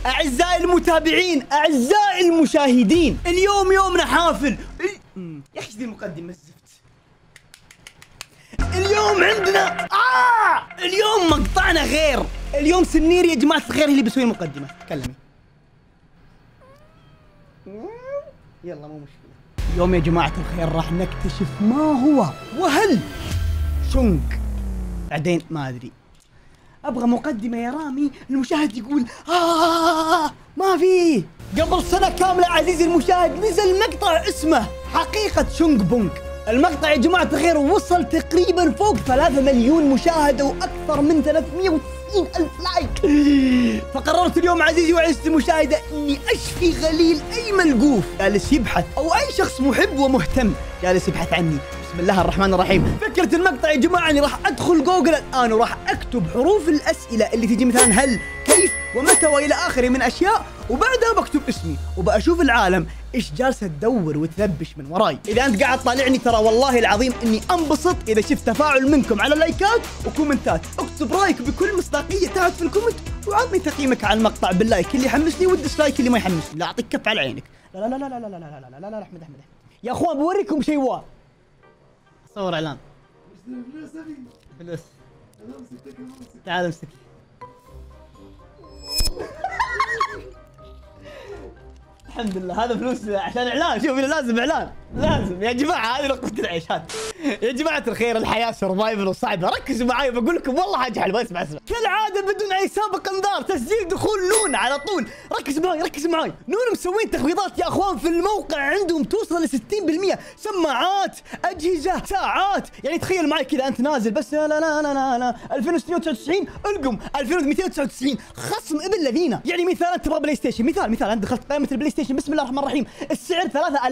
أعزائي المتابعين، أعزائي المشاهدين، اليوم يومنا حافل. يا أخي ذي المقدمة الزفت. اليوم عندنا اليوم مقطعنا غير. اليوم سنير يا جماعة الخير اللي بيسوي المقدمة. تكلمي. يلا مو مشكلة. اليوم يا جماعة الخير راح نكتشف ما هو وهل شونغ. بعدين ما أدري. أبغى مقدمة يا رامي المشاهد يقول ما في. قبل سنة كاملة عزيزي المشاهد نزل مقطع اسمه حقيقة شونغ بونغ. المقطع يا جماعة الخير وصل تقريبا فوق 3 مليون مشاهدة وأكثر من 390 ألف لايك. فقررت اليوم عزيزي وعزيزتي المشاهدة إني أشفي غليل أي ملقوف جالس يبحث أو أي شخص محب ومهتم جالس يبحث عني. بسم الله الرحمن الرحيم. فكرة المقطع يا جماعة اني راح ادخل جوجل الان وراح اكتب حروف الاسئلة اللي تجي مثلا هل، كيف، ومتى والى اخره من اشياء، وبعدها بكتب اسمي وبشوف العالم ايش جالسة تدور وتذبش من وراي. اذا انت قاعد طالعني ترى والله العظيم اني انبسط اذا شفت تفاعل منكم على لايكات وكومنتات. اكتب رايك بكل مصداقية تحت في الكومنت وعطني تقييمك على المقطع باللايك اللي يحمسني والديسلايك اللي ما يحمسني. لا اعطيك كف على عينك. لا لا لا لا لا لا لا لا لا لا احمد يا اخوان بوريكم شيء واو. صور اعلان. فلوس. تعال امسك. الحمد لله هذا فلوس عشان اعلان. شوف لازم اعلان، لازم يا جماعه. هذه لقطة العيش. هذا يا جماعه الخير الحياه سرفايفل وصعبه. ركزوا معي بقول لكم والله حاجه حلوه. اسمع كالعاده بدون اي سابق انذار تسجيل دخول نون على طول. ركز معي. نون مسوين تخفيضات يا اخوان في الموقع عندهم توصل ل 60%. سماعات، اجهزه، ساعات. يعني تخيل معي كذا انت نازل بس لا 2699 القم 2299 خصم ابن الذين. يعني مثال انت تبغى بلاي ستيشن، مثال انت دخلت قائمه البلاي ستيشن بسم الله الرحمن الرحيم السعر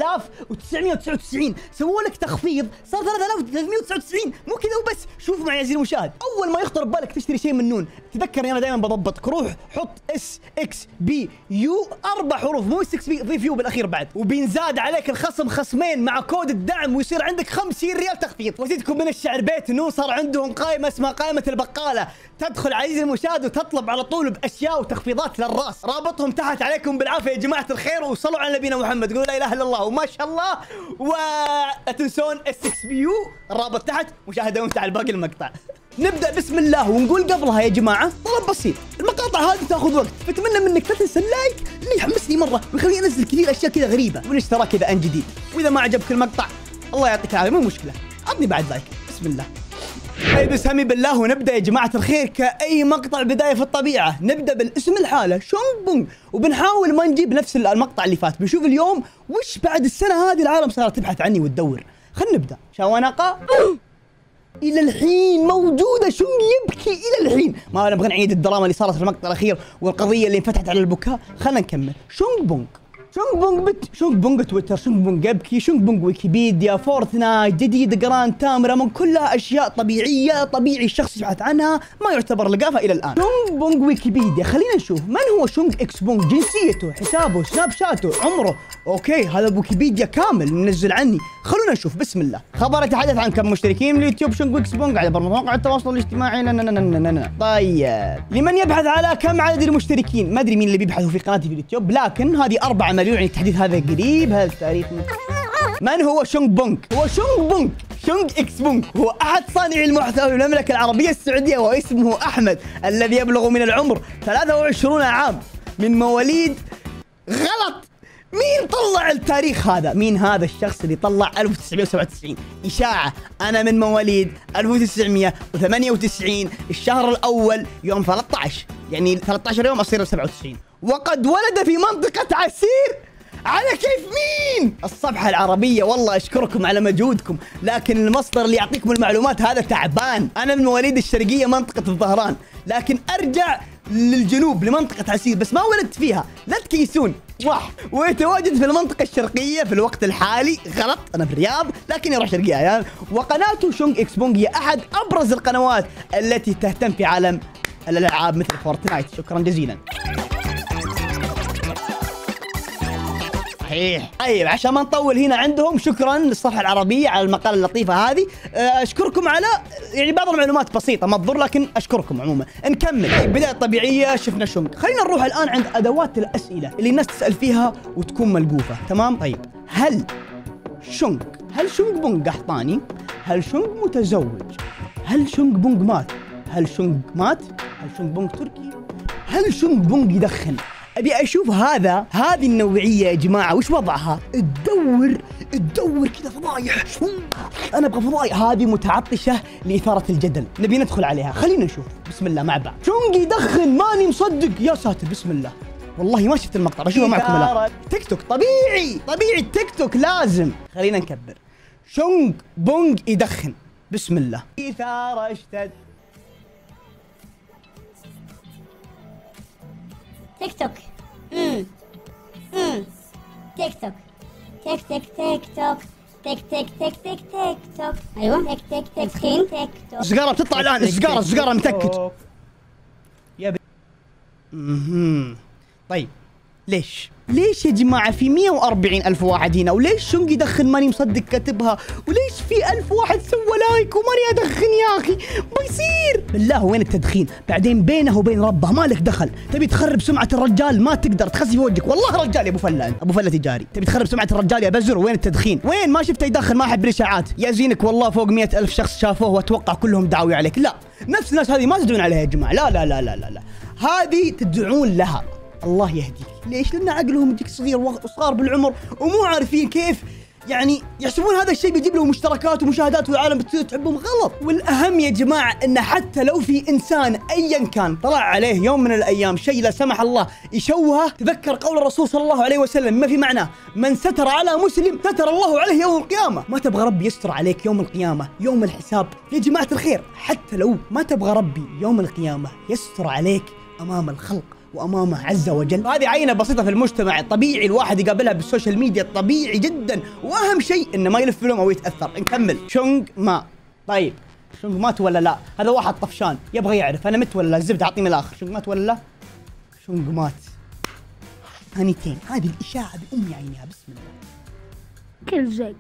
3999 سووا لك تخفيض صار 3399. مو كذا وبس. شوف معي يا عزيزي المشاهد، اول ما يخطر ببالك تشتري شيء من نون تذكرني انا دائما بضبطك. روح حط اس اكس بي يو 4 حروف مو اس اكس بي ضيف يو بالاخير بعد، وبينزاد عليك الخصم خصمين مع كود الدعم ويصير عندك 50 ريال تخفيض. وازيدكم من الشعر بيت نون صار عندهم قائمه اسمها قائمه البقاله. تدخل عزيزي المشاهد وتطلب على طول باشياء وتخفيضات للراس. رابطهم تحت عليكم بالعافيه يا جماعه الخير. وصلوا على نبينا محمد قولوا لا اله الا الله وما شاء الله. ولا تنسون اس 6 بي يو الرابط تحت. مشاهده وانت على باقي المقطع. نبدا بسم الله ونقول قبلها يا جماعه طلب بسيط. المقاطع هذه تاخذ وقت فاتمنى منك لا تنسى اللايك اللي يحمسني مره ويخليني انزل كثير اشياء كذا غريبه والاشتراك اذا ان جديد. واذا ما عجبك المقطع الله يعطيك العافيه مو مشكله عطني بعد لايك. بسم الله. طيب اسمي بالله ونبدا يا جماعه الخير. كاي مقطع بدايه في الطبيعه نبدا بالاسم الحاله شونغ بونغ وبنحاول ما نجيب نفس المقطع اللي فات. بنشوف اليوم وش بعد السنه هذه العالم صارت تبحث عني وتدور. خلينا نبدا. شوانقه الى الحين موجوده. شونغ يبكي الى الحين. ما نبغى نعيد الدراما اللي صارت في المقطع الاخير والقضيه اللي انفتحت على البكاء. خلينا نكمل. شونغ بونغ شونغ بونغ تويتر، شونغ بونغ يبكي، شونغ بونغ ويكيبيديا، فورتنايت، جديد، جراند تامرة، من كلها اشياء طبيعيه طبيعي الشخص يبحث عنها ما يعتبر لقافه الى الان. شونغ بونغ ويكيبيديا. خلينا نشوف من هو شونغ اكس بونغ، جنسيته، حسابه، سناب شاته، عمره. اوكي هذا ويكيبيديا كامل منزل عني. خلونا نشوف. بسم الله. خبر يتحدث عن كم مشتركين من اليوتيوب شونغ اكس بونغ على مواقع التواصل الاجتماعي. طيب لمن يبحث على كم عدد المشتركين ما ادري مين اللي بيبحثوا في قناتي في اليوتيوب لكن هذه 4 مليون. يعني التحديث هذا قريب. هذا التاريخ من هو شونغ بونغ؟ هو شونغ اكس بونغ هو احد صانعي المحتوى في المملكه العربيه السعوديه واسمه احمد الذي يبلغ من العمر 23 عام من مواليد غلط. مين طلع التاريخ هذا؟ مين هذا الشخص اللي طلع 1997 إشاعة؟ أنا من مواليد 1998 الشهر الأول يوم 13 يعني 13 يوم أصير 97 وقد ولد في منطقة عسير. على كيف مين؟ الصفحة العربية والله أشكركم على مجهودكم لكن المصدر اللي يعطيكم المعلومات هذا تعبان. أنا من مواليد الشرقية منطقة الظهران لكن أرجع للجنوب لمنطقة عسير بس ما ولدت فيها لا تكيسون. صح. ويتواجد في المنطقة الشرقية في الوقت الحالي. غلط أنا في الرياض لكن يروح شرقية يعني. وقناته شونغ اكس بونغ هي أحد أبرز القنوات التي تهتم في عالم الألعاب مثل فورتنايت. شكرا جزيلا. صحيح. طيب عشان ما نطول هنا عندهم شكرا للصفحة العربية على المقالة اللطيفة هذه. أشكركم على يعني بعض المعلومات بسيطه ما تضر، لكن اشكركم عموما. نكمل. بدايه طبيعيه، شفنا شونج. خلينا نروح الان عند ادوات الاسئله اللي الناس تسال فيها وتكون ملقوفه. تمام. طيب هل شونج بونج قحطاني؟ هل شونج متزوج؟ هل شونج بونج مات؟ هل شونج بونج تركي؟ هل شونج بونج يدخن؟ ابي اشوف هذه النوعيه يا جماعه وش وضعها؟ تدور كذا فضايح. انا ابغى فضايح. هذه متعطشه لاثاره الجدل، نبي ندخل عليها. خلينا نشوف. بسم الله مع بعض. شونج يدخن، ماني مصدق. يا ساتر بسم الله، والله ما شفت المقطع، بشوفه معكم الان. تيك توك طبيعي التيك توك لازم. خلينا نكبر. شونج بونج يدخن، بسم الله. إثارة اشتد. تيك توك. تيك توك. تيك توك. ايوه تيك تدخين. تيك توك. السجارة بتطلع الان. السجارة متأكد. يا طيب ليش يا جماعة في 140,000 واحد هنا؟ وليش شونج يدخن ماني مصدق كاتبها؟ وليش في 1000 واحد سوى لايك وماني أدخن يا أخي؟ ما يصير. بالله وين التدخين؟ بعدين بينه وبين ربه ما لك دخل. تبي تخرب سمعة الرجال ما تقدر تخسي في وجهك. والله رجال يا أبو فلان، أبو فلة تجاري. تبي تخرب سمعة الرجال يا بزر. وين التدخين؟ وين؟ ما شفته يدخن. ما أحب الإشاعات. يا زينك والله فوق 100,000 شخص شافوه وأتوقع كلهم دعوا عليك. لا، نفس الناس هذه ما تدعون عليها يا جماعة. لا لا لا لا لا، هذه تدعون لها. الله يهديك. ليش؟ لأن عقلهم يجيك صغير وصغار بالعمر ومو عارفين كيف يعني يحسبون هذا الشيء بيجيب لهم مشتركات ومشاهدات والعالم بتصير تحبهم. غلط. والأهم يا جماعة إن حتى لو في إنسان أيا كان طلع عليه يوم من الأيام شيء لا سمح الله يشوهه، تذكر قول الرسول صلى الله عليه وسلم ما في معناه: من ستر على مسلم ستر الله عليه يوم القيامة. ما تبغى ربي يستر عليك يوم القيامة، يوم الحساب يا جماعة الخير؟ حتى لو ما تبغى ربي يوم القيامة يستر عليك أمام الخلق وأمامه عز وجل. هذه عينة بسيطة في المجتمع، طبيعي الواحد يقابلها بالسوشيال ميديا، طبيعي جدا. وأهم شيء إنه ما يلف لهم أو يتأثر. نكمل. شونج ما. طيب شونج مات ولا لا؟ هذا واحد طفشان يبغى يعرف أنا مت ولا لا. الزبدة أعطيني الآخر. شونج مات ولا لا؟ شونج مات. ثانيتين. هذه الإشاعة بأم عينها. بسم الله. كيف زق؟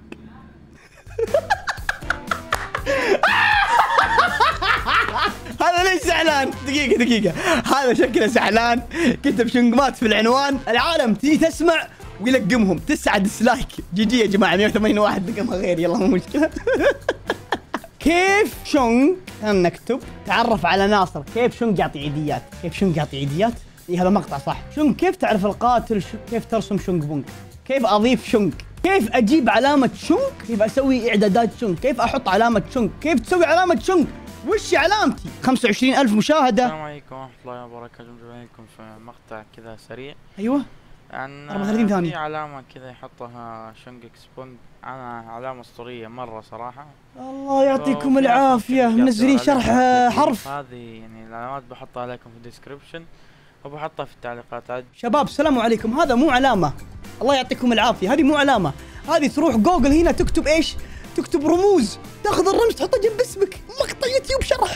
هذا ليش زعلان؟ دقيقة هذا شكله زعلان. كتب شونج مات في العنوان. العالم تيجي تسمع ويلقمهم 9 ديسلايك. جي يا جماعة. 180 واحد لقمها غير. يلا مو مشكلة. كيف شونج، خلينا نكتب تعرف على ناصر. كيف شونج يعطي عيديات؟ إيه هذا مقطع صح. شونج كيف تعرف القاتل؟ كيف ترسم شونج بونج؟ كيف أضيف شونج؟ كيف أجيب علامة شونج؟ كيف أسوي إعدادات شونج؟ كيف أحط علامة شونج؟ كيف تسوي علامة شونج؟ وش علامتي؟ 25,000 مشاهدة. السلام عليكم ورحمة الله وبركاته. جمعنا لكم في مقطع كذا سريع. أيوه. عن 34 ثانية. في علامة كذا يحطها شونج اكس بونج. أنا علامة أسطورية مرة صراحة. الله يعطيكم العافية. منزلين شرح حرف. هذه يعني العلامات بحطها لكم في الديسكربشن وبحطها في التعليقات عاد. شباب السلام عليكم. هذا مو علامة. الله يعطيكم العافية. هذه مو علامة. هذه تروح جوجل هنا تكتب إيش؟ تكتب رموز، تاخذ الرمز تحطه جنب اسمك. مقطع يوتيوب شرح.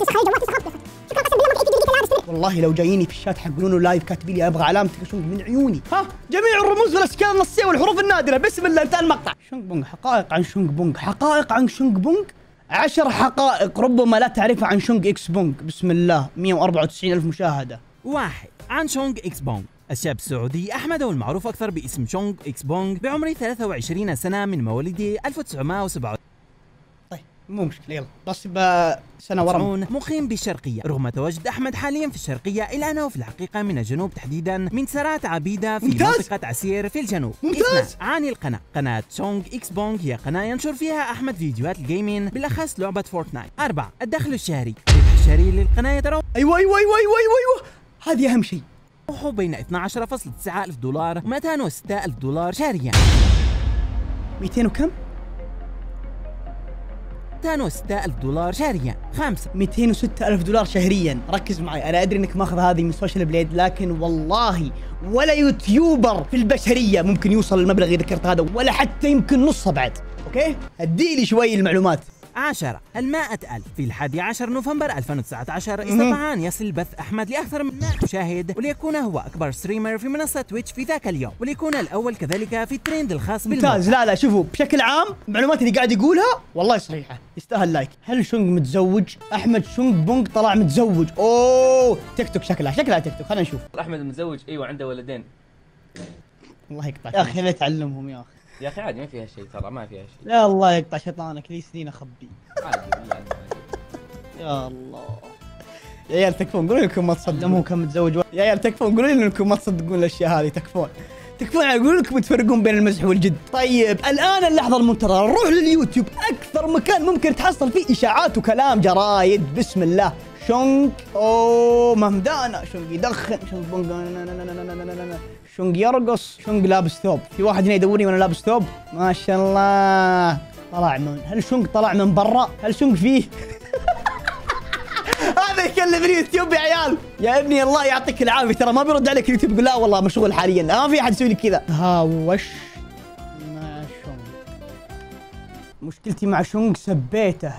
والله لو جاييني في الشات حقولون لايف كاتبين لي ابغى علامتك شونج من عيوني. ها جميع الرموز والاشكال النصيه والحروف النادره. بسم الله انتهى المقطع. شونج بونج. حقائق عن شونج بونج. حقائق عن شونج بونج. 10 حقائق ربما لا تعرفها عن شونج اكس بونج. بسم الله. 194,000 مشاهده. 1. عن شونج اكس بونج. الشاب السعودي أحمد والمعروف أكثر باسم شونج اكس بونج بعمر 23 سنة من مواليد 1907. طيب مو مشكلة. يلا بس بسنة ورا. مقيم بالشرقية. رغم تواجد أحمد حاليا في الشرقية إلا أنه في الحقيقة من الجنوب، تحديدا من سرات عبيدة في منطقة عسير في الجنوب. ممتاز. عن القناة. قناة شونج اكس بونج هي قناة ينشر فيها أحمد فيديوهات الجيمين بالأخص لعبة فورتنايت. 4. الدخل الشهري. الربح الشهري للقناة يتراوح. أيوة هذه أهم شيء. بين 12.9 ألف دولار و 206 ألف دولار شهريا. 200 وكم؟ 206 ألف دولار شهريا. 5. 206 ألف دولار شهريا. ركز معي، أنا أدري إنك ماخذ هذه من سوشيال بليد، لكن والله ولا يوتيوبر في البشرية ممكن يوصل للمبلغ اللي ذكرت هذا، ولا حتى يمكن نصه بعد. أوكي؟ أديلي شوي المعلومات. 10. المائة ألف. في 11 نوفمبر 2019 استطاع أن يصل بث أحمد لأكثر من 100 مشاهد، وليكون هو أكبر ستريمر في منصة تويتش في ذاك اليوم، وليكون الأول كذلك في الترند الخاص بالموقع. ممتاز. لا شوفوا بشكل عام المعلومات اللي قاعد يقولها والله صحيحة، يستاهل لايك. هل شونغ متزوج؟ أحمد شونغ بونغ طلع متزوج. أوه تيك توك شكلها تيك توك. خلينا نشوف. احمد متزوج ايوه عنده ولدين. الله يقطع يا أخي، لا تعلمهم يا أخي. يا اخي عادي ما فيها شيء ترى ما فيها شيء. لا الله يقطع شيطانك، لي سنين أخبي. عادي والله عادي. يا الله يا عيال تكفون، قولوا لكم ما تصدقون هو كان متزوج. يا عيال تكفون، قولوا لي انكم ما تصدقون الاشياء هذه. تكفون قولوا لكم تفرقون بين المزح والجد. طيب الان اللحظه المنتظره، نروح لليوتيوب، اكثر مكان ممكن تحصل فيه اشاعات وكلام جرايد. بسم الله. شونغ مهمدانه، شونغ يدخن، شونغ يرقص، شونغ لابس ثوب. في واحد هنا يدورني وانا لابس ثوب، ما شاء الله. هل شونغ طلع من برا؟ هل شونغ فيه؟ هذا يكلم اليوتيوب يا عيال. يا ابني الله يعطيك العافيه، ترى ما بيرد عليك اليوتيوب، يقول لا والله مشغول حاليا. ما في احد يسوي لي كذا. وش مع شونغ؟ مشكلتي مع شونغ سبيته.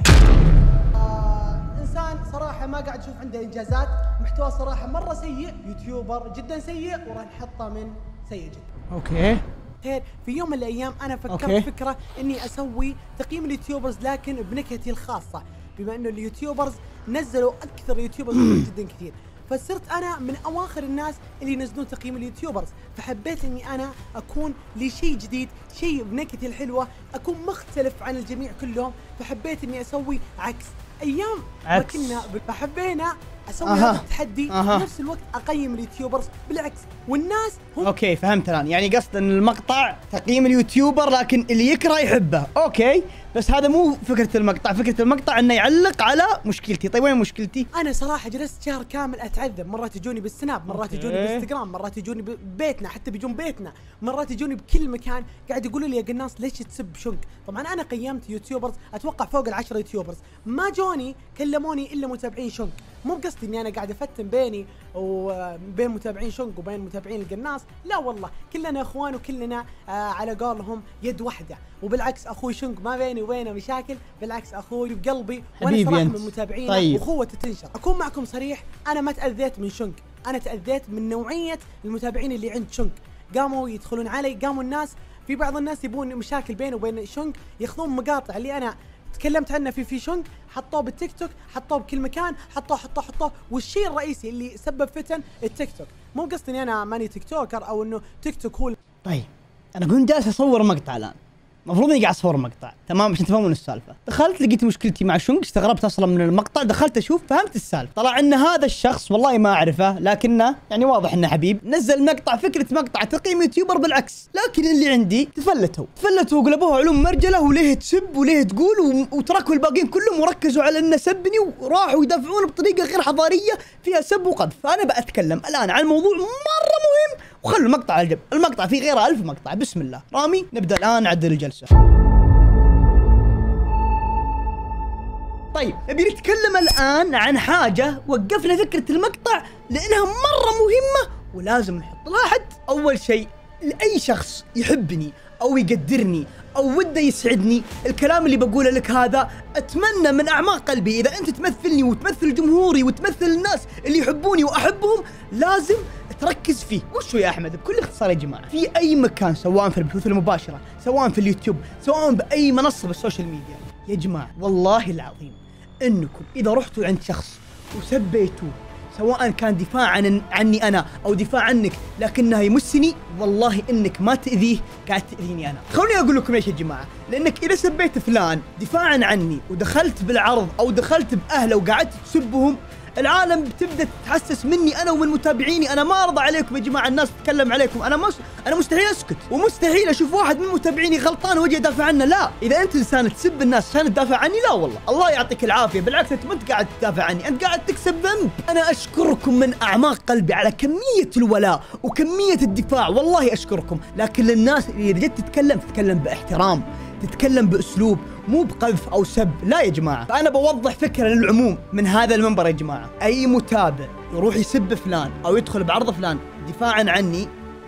انسان صراحه ما قاعد اشوف عنده انجازات، محتوى صراحه مره سيء، يوتيوبر جدا سيء، وراح نحطه من سيء جدا. اوكي. خير، في يوم من الايام انا فكرت فكره اني اسوي تقييم اليوتيوبرز لكن بنكهتي الخاصه، بما انه اليوتيوبرز نزلوا اكثر يوتيوبرز جدا كثير، فصرت انا من اواخر الناس اللي ينزلون تقييم اليوتيوبرز، فحبيت اني انا اكون لي شيء جديد، شيء بنكهتي الحلوه، اكون مختلف عن الجميع كلهم، فحبيت اني اسوي عكس. ايام ما كنا فحبينا اسوي هذا التحدي، في نفس الوقت اقيم اليوتيوبرز بالعكس، والناس هم اوكي فهمت الان. يعني قصد ان المقطع تقييم اليوتيوبر لكن اللي يكره يحبه. اوكي بس هذا مو فكرة المقطع، فكرة المقطع انه يعلق على مشكلتي. طيب وين مشكلتي؟ انا صراحة جلست شهر كامل اتعذب، مرات يجوني بالسناب، مرات يجوني بالانستغرام، مرات يجوني ببيتنا، حتى بيجون بيتنا، مرات يجوني بكل مكان قاعد يقولوا لي يا قناص ليش تسب شونغ؟ طبعا انا قيمت يوتيوبرز اتوقع فوق ال10 يوتيوبرز، ما جوني كلموني الا متابعين شونغ. مو بقصدي اني انا قاعد افتن بيني وبين متابعين شونغ وبين متابعين القناص، لا والله كلنا اخوان وكلنا على قولهم يد واحده، وبالعكس اخوي شونغ ما بيني وبينه مشاكل، بالعكس اخوي بقلبي، وانا صراحه من متابعينه. طيب. واخوه تنشر. اكون معكم صريح، انا ما تاذيت من شونغ، انا تاذيت من نوعيه المتابعين اللي عند شونغ، قاموا يدخلون علي، قاموا الناس في بعض الناس يبون مشاكل بينه وبين شونغ، ياخذون مقاطع اللي انا تكلمت عنه في شونغ، حطوه بالتيك توك، حطوه بكل مكان، حطوه، والشيء الرئيسي اللي سبب فتن التيك توك. مو قصدي اني انا ماني تيك توكر او انه تيك توك هو. طيب انا كنت جالس اصور مقطع الان، المفروض اني قاعد اصور مقطع تمام عشان تفهمون السالفه. دخلت لقيت مشكلتي مع شونغ، استغربت اصلا من المقطع، دخلت اشوف فهمت السالفه. طلع ان هذا الشخص والله ما اعرفه لكنه يعني واضح انه حبيب، نزل مقطع فكره مقطع تقييم يوتيوبر بالعكس، لكن اللي عندي تفلتوا وقلبوها علوم مرجله، وليه تسب وليه تقول، وتركوا الباقيين كلهم وركزوا على انه سبني، وراحوا يدافعون بطريقه غير حضاريه فيها سب وقذف. فانا بتكلم الان عن موضوع مره مهم، وخلوا المقطع على جنب، المقطع فيه غيره 1000 مقطع. بسم الله رامي، نبدا الان نعدل الجلسه. طيب نبي نتكلم الآن عن حاجة وقفنا فكرة المقطع لأنها مرة مهمة ولازم نحط لها حد. أول شيء لأي شخص يحبني أو يقدرني أو وده يسعدني، الكلام اللي بقوله لك هذا أتمنى من أعماق قلبي إذا أنت تمثلني وتمثل جمهوري وتمثل الناس اللي يحبوني وأحبهم لازم تركز فيه. وشو يا أحمد؟ بكل اختصار يا جماعة، في أي مكان سواء في البثوث المباشرة، سواء في اليوتيوب، سواء بأي منصة بالسوشيال ميديا، يا جماعة والله العظيم انكم اذا رحتوا عند شخص وسبيتوه، سواء كان دفاعا عني انا او دفاع عنك لكنها يمسني، والله انك ما تاذيه قاعد تاذيني انا. خلوني اقول لكم ليش يا جماعه، لانك اذا سبيت فلان دفاعا عني ودخلت بالعرض او دخلت باهله وقعدت تسبهم، العالم بتبدا تتحسس مني انا ومن متابعيني. انا ما ارضى عليكم يا جماعه، الناس تتكلم عليكم، انا مستحيل اسكت، ومستحيل اشوف واحد من متابعيني غلطان واجي ادافع عنه. لا، اذا انت انسان تسب الناس عشان تدافع عني، لا والله الله يعطيك العافيه، بالعكس انت ما انت قاعد تدافع عني، انت قاعد تكسب ذنب. انا اشكركم من اعماق قلبي على كميه الولاء وكميه الدفاع، والله اشكركم. لكن للناس اللي اذا جيت تتكلم باحترام، تتكلم باسلوب، مو بقذف او سب. لا يا جماعه، فانا بوضح فكره للعموم من هذا المنبر يا جماعه، اي متابع يروح يسب فلان او يدخل بعرض فلان دفاعا عني،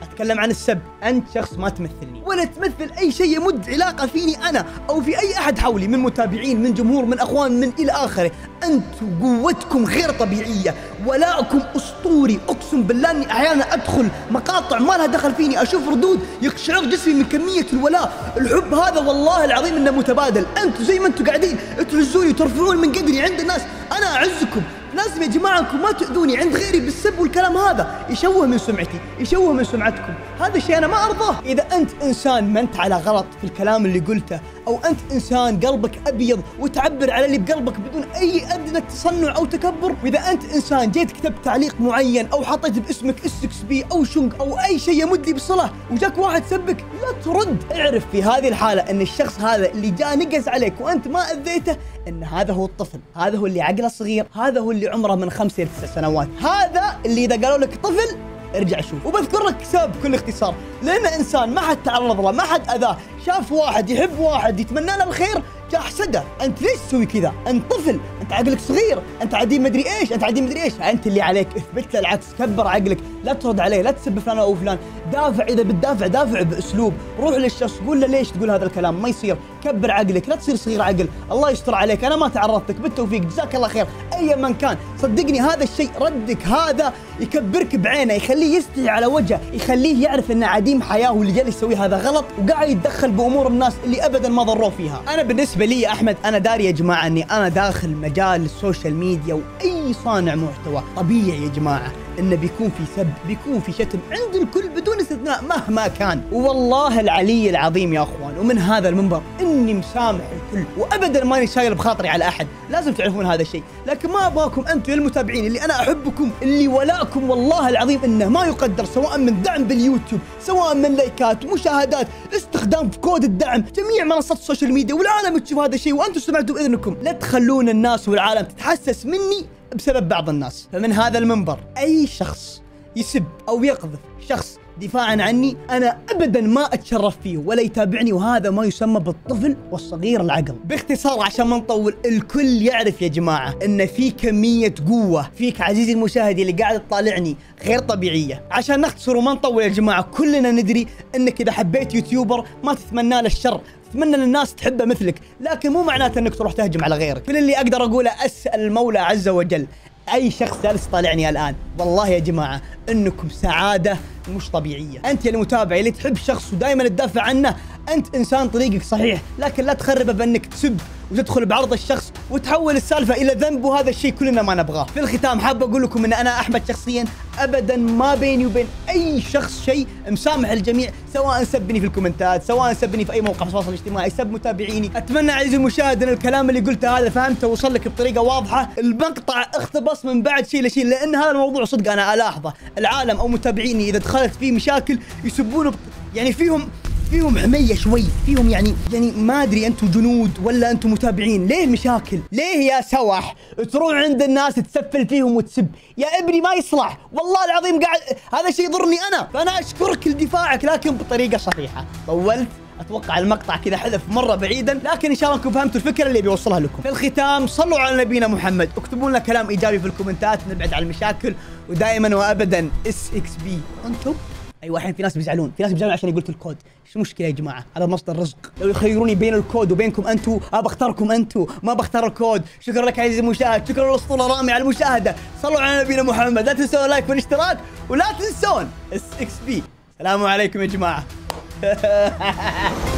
اتكلم عن السب. انت شخص ما تمثلني ولا تمثل اي شيء يمد علاقه فيني انا او في اي احد حولي، من متابعين، من جمهور، من اخوان، من الى اخره. انتم قوتكم غير طبيعيه، ولاءكم اسطوري. اقسم بالله اني احيانا ادخل مقاطع ما لها دخل فيني، اشوف ردود يقشعر جسمي من كميه الولاء. الحب هذا والله العظيم انه متبادل. انتم زي ما انتم قاعدين تهزوني وترفعون من قدري عند الناس، انا اعزكم. لازم يا جماعه انكم ما تؤذوني عند غيري بالسب والكلام هذا، يشوه من سمعتي، يشوه من سمعتكم. هذا الشيء انا ما ارضاه. اذا انت انسان ما انت على غلط في الكلام اللي قلته، او انت انسان قلبك ابيض وتعبر على اللي بقلبك بدون اي ادنى تصنع او تكبر، واذا انت انسان جيت كتبت تعليق معين او حطيت باسمك اس6b او شونغ او اي شيء يمد لي بصله وجاك واحد سبك، لا ترد. اعرف في هذه الحاله ان الشخص هذا اللي جاء نقز عليك وانت ما اذيته، ان هذا هو الطفل، هذا هو اللي عقله صغير، هذا هو اللي عمره من 5 إلى 9 سنوات، هذا اللي اذا قالوا لك طفل ارجع شوف. وبذكر لك سبب بكل اختصار، لان انسان ما حد تعرض له، ما حد اذاه، شاف واحد يحب واحد يتمنى له الخير جاء حسده. انت ليش تسوي كذا؟ انت طفل، انت عقلك صغير، انت عديم مدري ايش، انت عديم مدري ايش. انت اللي عليك اثبت له العكس، كبر عقلك، لا ترد عليه، لا تسب فلان او فلان، دافع اذا بتدافع دافع باسلوب، روح للشخص قول له ليش تقول هذا الكلام، ما يصير، كبر عقلك، لا تصير صغير عقل. الله يستر عليك، انا ما تعرضت لك، بالتوفيق، جزاك الله خير ايا من كان. صدقني هذا الشيء ردك هذا يكبرك بعينه، يخليه يستحي على وجهه، يخليه يعرف انه عديم حياه واللي جالس يسوي هذا غلط وقاعد يتدخل بامور الناس اللي ابدا ما ضروه فيها. انا بالنسبه لي يا احمد، انا داري يا جماعه اني انا داخل مجال السوشيال ميديا، واي صانع محتوى طبيعي يا جماعه انه بيكون في سب، بيكون في شتم عند الكل بدون استثناء مهما كان. والله العلي العظيم يا اخوان، ومن هذا المنبر اني مسامح الكل وابدا ماني شايل بخاطري على احد، لازم تعرفون هذا الشيء. لكن ما ابغاكم انتم يا المتابعين اللي انا احبكم، اللي ولاءكم والله العظيم انه ما يقدر، سواء من دعم باليوتيوب، سواء من لايكات، مشاهدات، استخدام في كود الدعم، جميع منصات السوشيال ميديا، والعالم تشوف هذا الشيء وانتم سمعتوا باذنكم. لا تخلون الناس والعالم تتحسس مني بسبب بعض الناس. فمن هذا المنبر اي شخص يسب او يقذف شخص دفاعا عني، انا ابدا ما اتشرف فيه ولا يتابعني، وهذا ما يسمى بالطفل والصغير العقل. باختصار عشان ما نطول، الكل يعرف يا جماعه ان في كميه قوه فيك عزيزي المشاهد اللي قاعد تطالعني غير طبيعيه. عشان نختصر وما نطول يا جماعه، كلنا ندري انك اذا حبيت يوتيوبر ما تتمنى له الشر، اتمنى للناس تحبه مثلك، لكن مو معناته انك تروح تهجم على غيرك. كل اللي اقدر اقوله اسال المولى عز وجل اي شخص جالس يطالعني الان، والله يا جماعه انكم سعاده مش طبيعيه. انت يا المتابع اللي تحب شخص ودائما تدافع عنه، انت انسان طريقك صحيح، لكن لا تخربه بانك تسب وتدخل بعرض الشخص وتحول السالفه الى ذنب، وهذا الشيء كلنا ما نبغاه. في الختام حاب اقول لكم ان انا احمد شخصيا ابدا ما بيني وبين اي شخص شيء، مسامح الجميع، سواء سبني في الكومنتات، سواء سبني في اي موقع تواصل اجتماعي، سب متابعيني. اتمنى عزيزي المشاهد ان الكلام اللي قلته هذا فهمته ووصل لك بطريقه واضحه. المقطع اقتبس من بعد شيء لشيء، لان هذا الموضوع صدق انا الاحظه العالم او متابعيني اذا دخلت فيه مشاكل يسبونه يعني فيهم حميه شوي، فيهم يعني ما ادري انتم جنود ولا انتم متابعين. ليه المشاكل؟ ليه يا سوح تروح عند الناس تسفل فيهم وتسب؟ يا ابني ما يصلح، والله العظيم قاعد هذا شيء يضرني انا، فانا اشكرك لدفاعك لكن بطريقه صحيحه. طولت، اتوقع المقطع كذا حذف مره بعيدا، لكن ان شاء الله انكم فهمتوا الفكره اللي بيوصلها لكم. في الختام صلوا على نبينا محمد، اكتبوا لنا كلام ايجابي في الكومنتات، نبعد عن المشاكل، ودائما وابدا اس6b انتم. ايوه الحين في ناس بيزعلون، عشان قلت الكود. ايش المشكله يا جماعه؟ هذا مصدر رزق، لو يخيروني بين الكود وبينكم انتم بختاركم انتم، ما بختار الكود. شكرا لك عزيزي المشاهد، شكرا للاسطوره رامي على المشاهده، صلوا على نبينا محمد، لا تنسون اللايك والاشتراك، ولا تنسون اس6b. السلام عليكم يا جماعه.